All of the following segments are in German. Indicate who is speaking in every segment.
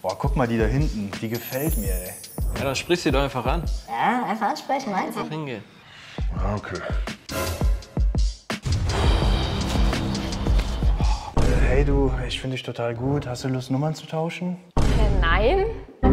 Speaker 1: Boah, guck mal die da hinten. Die gefällt mir, ey.
Speaker 2: Ja, dann sprich sie doch einfach an.
Speaker 3: Ja, einfach ansprechen, meinst du?
Speaker 2: Einfach hingehen.
Speaker 1: Okay. Hey du, ich finde dich total gut. Hast du Lust, Nummern zu tauschen?
Speaker 3: Nein.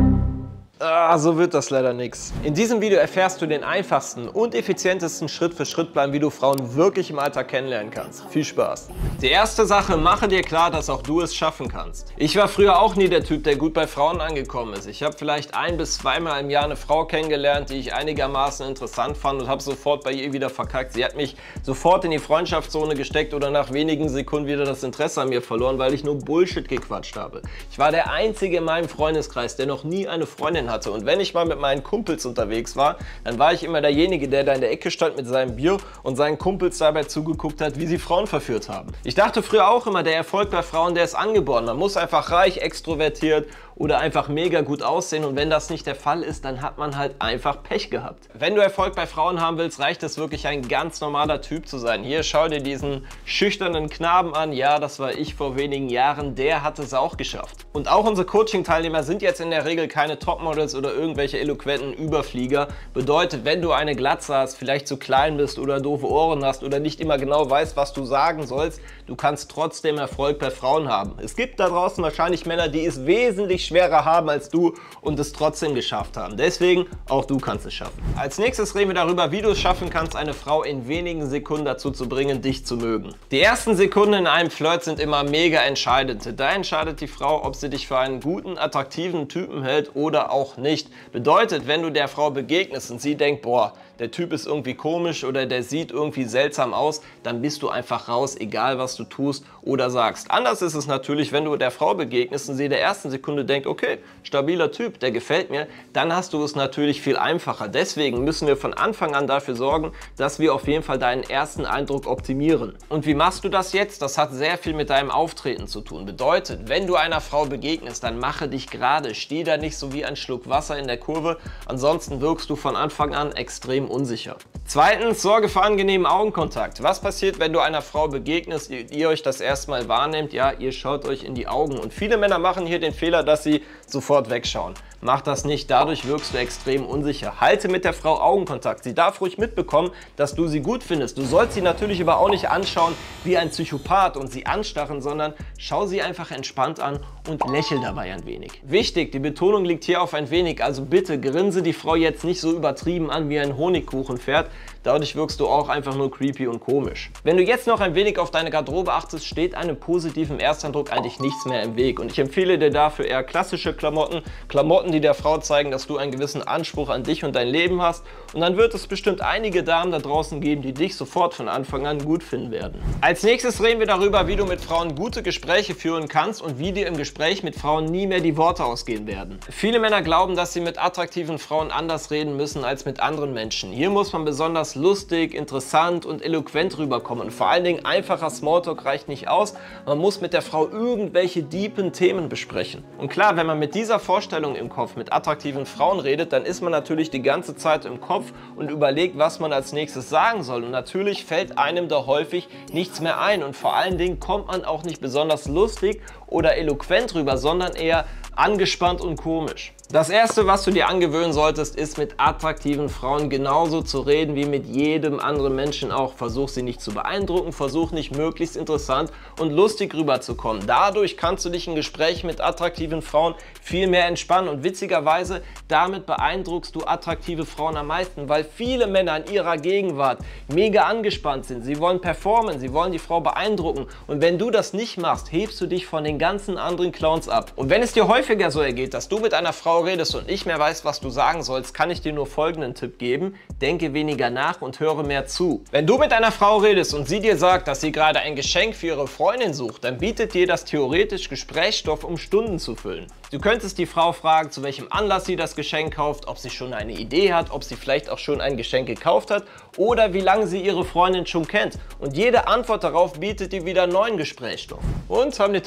Speaker 2: Ah, so wird das leider nix. In diesem Video erfährst du den einfachsten und effizientesten Schritt-für-Schritt-Plan, wie du Frauen wirklich im Alltag kennenlernen kannst. Viel Spaß! Die erste Sache, mache dir klar, dass auch du es schaffen kannst. Ich war früher auch nie der Typ, der gut bei Frauen angekommen ist. Ich habe vielleicht 1- bis 2-mal im Jahr eine Frau kennengelernt, die ich einigermaßen interessant fand und habe sofort bei ihr wieder verkackt. Sie hat mich sofort in die Freundschaftszone gesteckt oder nach wenigen Sekunden wieder das Interesse an mir verloren, weil ich nur Bullshit gequatscht habe. Ich war der Einzige in meinem Freundeskreis, der noch nie eine Freundin hatte. Und wenn ich mal mit meinen Kumpels unterwegs war, dann war ich immer derjenige, der da in der Ecke stand mit seinem Bier und seinen Kumpels dabei zugeguckt hat, wie sie Frauen verführt haben. Ich dachte früher auch immer, der Erfolg bei Frauen, der ist angeboren. Man muss einfach reich, extrovertiert oder einfach mega gut aussehen, und wenn das nicht der Fall ist, dann hat man halt einfach Pech gehabt. Wenn du Erfolg bei Frauen haben willst, reicht es wirklich, ein ganz normaler Typ zu sein. Hier, schau dir diesen schüchternen Knaben an. Ja, das war ich vor wenigen Jahren. Der hat es auch geschafft. Und auch unsere Coaching-Teilnehmer sind jetzt in der Regel keine Topmodels oder irgendwelche eloquenten Überflieger. Bedeutet, wenn du eine Glatze hast, vielleicht zu klein bist oder doofe Ohren hast oder nicht immer genau weißt, was du sagen sollst, du kannst trotzdem Erfolg bei Frauen haben. Es gibt da draußen wahrscheinlich Männer, die es wesentlich schwerer haben als du und es trotzdem geschafft haben. Deswegen, auch du kannst es schaffen. Als nächstes reden wir darüber, wie du es schaffen kannst, eine Frau in wenigen Sekunden dazu zu bringen, dich zu mögen. Die ersten Sekunden in einem Flirt sind immer mega entscheidend. Da entscheidet die Frau, ob sie dich für einen guten, attraktiven Typen hält oder auch nicht. Bedeutet, wenn du der Frau begegnest und sie denkt, boah, der Typ ist irgendwie komisch oder der sieht irgendwie seltsam aus, dann bist du einfach raus, egal was du tust oder sagst. Anders ist es natürlich, wenn du der Frau begegnest und sie in der ersten Sekunde denkt, okay, stabiler Typ, der gefällt mir, dann hast du es natürlich viel einfacher. Deswegen müssen wir von Anfang an dafür sorgen, dass wir auf jeden Fall deinen ersten Eindruck optimieren. Und wie machst du das jetzt? Das hat sehr viel mit deinem Auftreten zu tun. Bedeutet, wenn du einer Frau begegnest, dann mache dich gerade, steh da nicht so wie ein Schluck Wasser in der Kurve, ansonsten wirkst du von Anfang an extrem unsicher. Zweitens, sorge für angenehmen Augenkontakt. Was passiert, wenn du einer Frau begegnest, ihr euch das erste Mal wahrnehmt? Ja, ihr schaut euch in die Augen. Und viele Männer machen hier den Fehler, dass sie sofort wegschauen. Mach das nicht, dadurch wirkst du extrem unsicher. Halte mit der Frau Augenkontakt. Sie darf ruhig mitbekommen, dass du sie gut findest. Du sollst sie natürlich aber auch nicht anschauen wie ein Psychopath und sie anstarren, sondern schau sie einfach entspannt an und lächel dabei ein wenig. Wichtig, die Betonung liegt hier auf ein wenig, also bitte grinse die Frau jetzt nicht so übertrieben an wie ein Honigkuchenpferd. Dadurch wirkst du auch einfach nur creepy und komisch. Wenn du jetzt noch ein wenig auf deine Garderobe achtest, steht einem positiven Ersteindruck eigentlich nichts mehr im Weg. Und ich empfehle dir dafür eher klassische Klamotten, die der Frau zeigen, dass du einen gewissen Anspruch an dich und dein Leben hast. Und dann wird es bestimmt einige Damen da draußen geben, die dich sofort von Anfang an gut finden werden. Als nächstes reden wir darüber, wie du mit Frauen gute Gespräche führen kannst und wie dir im Gespräch mit Frauen nie mehr die Worte ausgehen werden. Viele Männer glauben, dass sie mit attraktiven Frauen anders reden müssen als mit anderen Menschen. Hier muss man besonders lustig, interessant und eloquent rüberkommen. Und vor allen Dingen einfacher Smalltalk reicht nicht aus. Man muss mit der Frau irgendwelche deepen Themen besprechen. Und klar, wenn man mit dieser Vorstellung im Kopf mit attraktiven Frauen redet, dann ist man natürlich die ganze Zeit im Kopf und überlegt, was man als nächstes sagen soll. Und natürlich fällt einem da häufig nichts mehr ein. Und vor allen Dingen kommt man auch nicht besonders lustig oder eloquent rüber, sondern eher angespannt und komisch. Das erste, was du dir angewöhnen solltest, ist mit attraktiven Frauen genauso zu reden wie mit jedem anderen Menschen auch. Versuch sie nicht zu beeindrucken, versuch nicht möglichst interessant und lustig rüberzukommen. Dadurch kannst du dich in Gesprächen mit attraktiven Frauen viel mehr entspannen und witzigerweise, damit beeindruckst du attraktive Frauen am meisten, weil viele Männer in ihrer Gegenwart mega angespannt sind. Sie wollen performen, sie wollen die Frau beeindrucken und wenn du das nicht machst, hebst du dich von den ganzen anderen Clowns ab. Und wenn es dir häufiger so ergeht, dass du mit einer Frau redest und nicht mehr weißt, was du sagen sollst, kann ich dir nur folgenden Tipp geben: Denke weniger nach und höre mehr zu. Wenn du mit einer Frau redest und sie dir sagt, dass sie gerade ein Geschenk für ihre Freundin sucht, dann bietet dir das theoretisch Gesprächsstoff, um Stunden zu füllen. Du könntest die Frau fragen, zu welchem Anlass sie das Geschenk kauft, ob sie schon eine Idee hat, ob sie vielleicht auch schon ein Geschenk gekauft hat oder wie lange sie ihre Freundin schon kennt. Und jede Antwort darauf bietet dir wieder neuen Gesprächsstoff. Und haben die Tipps schon geholfen?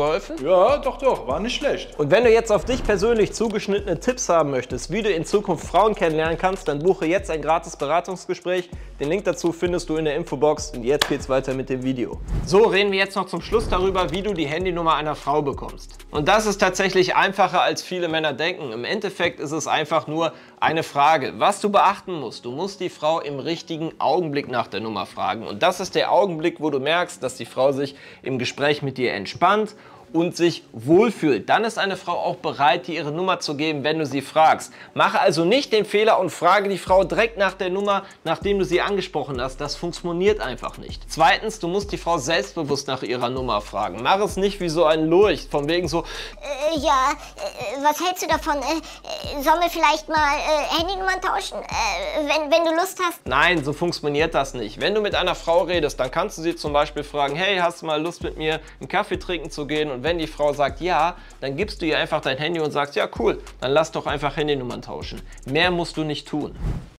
Speaker 2: geholfen?
Speaker 1: Ja, doch, war nicht schlecht.
Speaker 2: Und wenn du jetzt auf dich persönlich zugeschnittene Tipps haben möchtest, wie du in Zukunft Frauen kennenlernen kannst, dann buche jetzt ein gratis Beratungsgespräch. Den Link dazu findest du in der Infobox und jetzt geht's weiter mit dem Video. So, reden wir jetzt noch zum Schluss darüber, wie du die Handynummer einer Frau bekommst. Und das ist tatsächlich einfacher, als viele Männer denken. Im Endeffekt ist es einfach nur eine Frage. Was du beachten musst, du musst die Frau im richtigen Augenblick nach der Nummer fragen. Und das ist der Augenblick, wo du merkst, dass die Frau sich im Gespräch mit dir entspannt und sich wohlfühlt. Dann ist eine Frau auch bereit, dir ihre Nummer zu geben, wenn du sie fragst. Mache also nicht den Fehler und frage die Frau direkt nach der Nummer, nachdem du sie angesprochen hast. Das funktioniert einfach nicht. Zweitens, du musst die Frau selbstbewusst nach ihrer Nummer fragen. Mach es nicht wie so ein Lurch, von wegen so,
Speaker 3: was hältst du davon? Sollen wir vielleicht mal Handynummern tauschen, wenn du Lust hast?
Speaker 2: Nein, so funktioniert das nicht. Wenn du mit einer Frau redest, dann kannst du sie zum Beispiel fragen, hey, hast du mal Lust mit mir einen Kaffee trinken zu gehen? Und wenn die Frau sagt ja, dann gibst du ihr einfach dein Handy und sagst, ja cool, dann lass doch einfach Handynummern tauschen. Mehr musst du nicht tun.